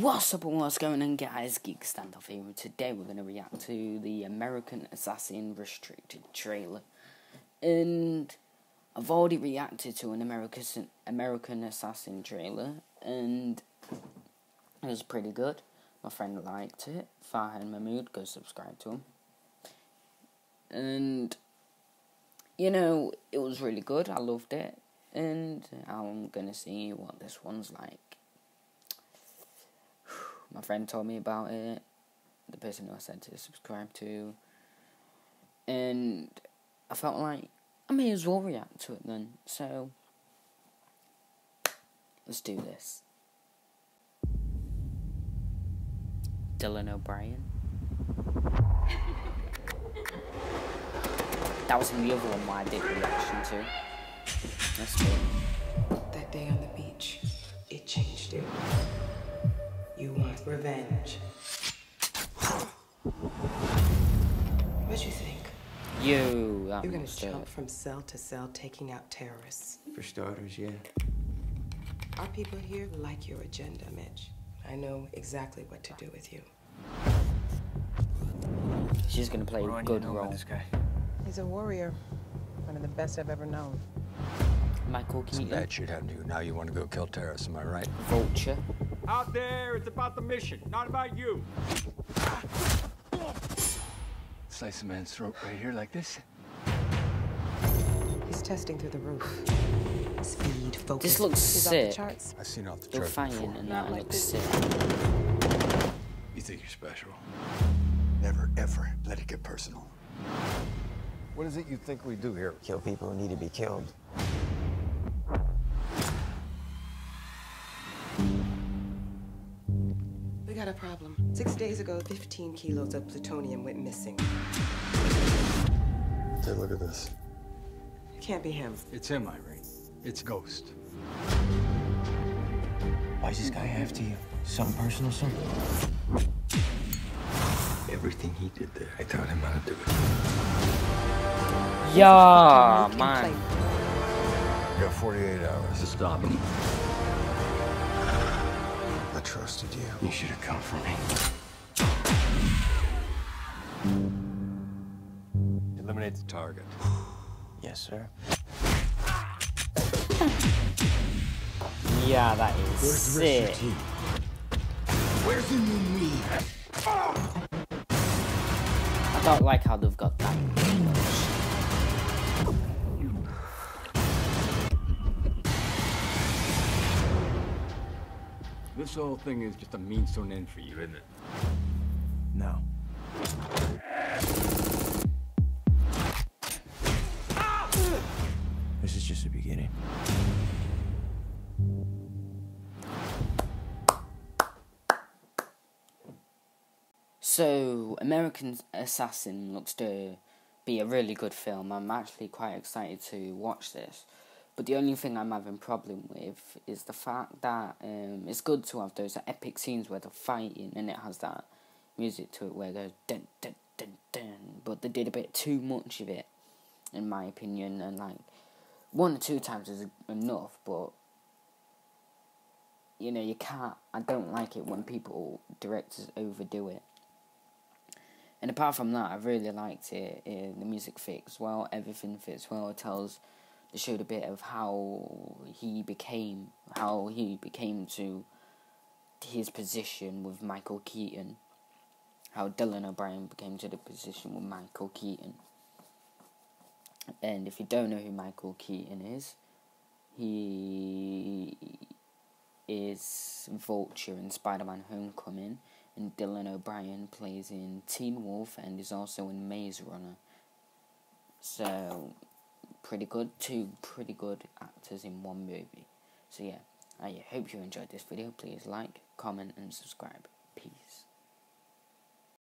What's up and what's going on, guys? Geek Standoff here. Today we're going to react to the American Assassin Restricted trailer. And I've already reacted to an American Assassin trailer, and it was pretty good. My friend liked it. Farhan Mahmood, go subscribe to him. And, you know, it was really good. I loved it. And I'm going to see what this one's like. My friend told me about it, the person who I said to subscribe to, and I felt like I may as well react to it then, so let's do this. Dylan O'Brien. That was in the other one I did reaction to. Let's do it. That day on the beach, it changed you. You want revenge. What'd you think? You're gonna jump from cell to cell taking out terrorists. For starters, yeah. Our people here like your agenda, Mitch. I know exactly what to do with you. She's gonna play a good role. This guy. He's a warrior. One of the best I've ever known. Michael Keaton. Bad shit happened to you. Now you want to go kill terrorists, am I right? Vulture. Out there, it's about the mission, not about you. Slice a man's throat right here like this. He's testing through the roof. Speed, focus. This looks He's sick. Off the charts. I've seen off the Still charts fighting before. and that looks sick. You think you're special? Never, ever let it get personal. What is it you think we do here? Kill people who need to be killed. We got a problem. 6 days ago, 15 kilos of plutonium went missing. Hey, look at this. It can't be him. It's him, Irene. It's Ghost. Why's this guy after you? Something personal, son? Everything he did there, I taught him how to do it. Yeah, man. You got 48 hours to stop him. I trusted you. You should have come for me. Eliminate the target. Yes, sir. Yeah, that is sick. Where's the new me? I don't like how they've got that. This whole thing is just a means to an end for you, isn't it? No. This is just the beginning. So, American Assassin looks to be a really good film. I'm actually quite excited to watch this. But the only thing I'm having a problem with is the fact that it's good to have those epic scenes where they're fighting and it has that music to it where it goes dun dun dun dun. But they did a bit too much of it, in my opinion. And like 1 or 2 times is enough, but you know, you can't. I don't like it when directors overdo it. And apart from that, I really liked it. The music fits well, everything fits well. It showed a bit of how he became to his position with Michael Keaton. How Dylan O'Brien became to the position with Michael Keaton. And if you don't know who Michael Keaton is, he is Vulture in Spider-Man Homecoming. And Dylan O'Brien plays in Teen Wolf and is also in Maze Runner. So, pretty good. 2 pretty good actors in one movie. So yeah, I hope you enjoyed this video. Please like, comment and subscribe. Peace.